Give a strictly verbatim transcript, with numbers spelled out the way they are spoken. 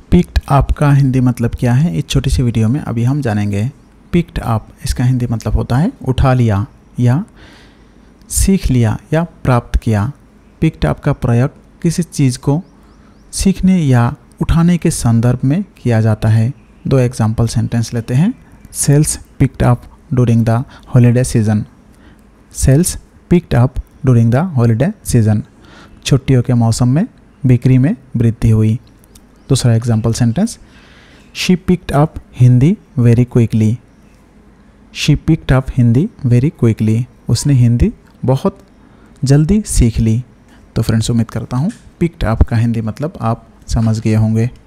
Picked up का हिंदी मतलब क्या है, इस छोटी सी वीडियो में अभी हम जानेंगे। पिक्ड अप इसका हिंदी मतलब होता है उठा लिया या सीख लिया या प्राप्त किया। पिक्ड अप का प्रयोग किसी चीज़ को सीखने या उठाने के संदर्भ में किया जाता है। दो एग्जाम्पल सेंटेंस लेते हैं। Sales picked up during the holiday season. Sales picked up during the holiday season. छुट्टियों के मौसम में बिक्री में वृद्धि हुई। दूसरा example sentence, she picked up Hindi very quickly. She picked up Hindi very quickly. उसने हिंदी बहुत जल्दी सीख ली। तो फ्रेंड्स, उम्मीद करता हूँ पिक्ड अप का हिंदी मतलब आप समझ गए होंगे।